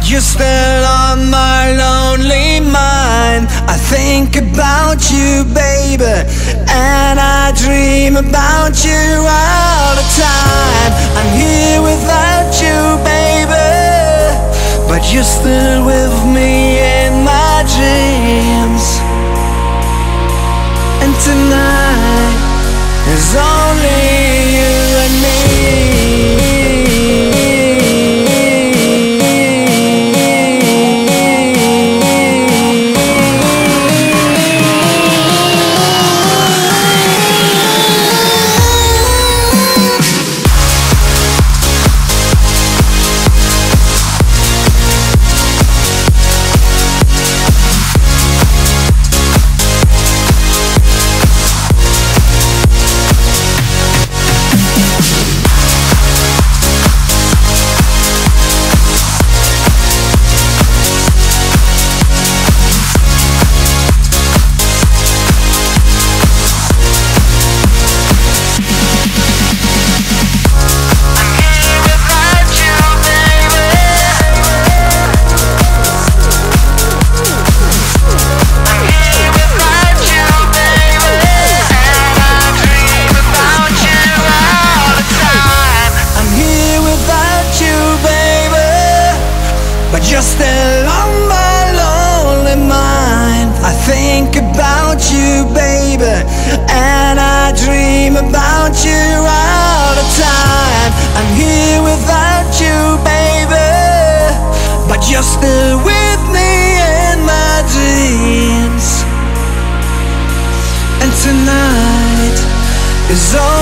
you're still on my lonely mind. I think about you, baby, and I dream about you all the time. I'm here without you, baby, but you're still with me in my dreams. And tonight is only you and me. But you're still on my lonely mind. I think about you, baby, and I dream about you all the time. I'm here without you, baby, but you're still with me in my dreams. And tonight is all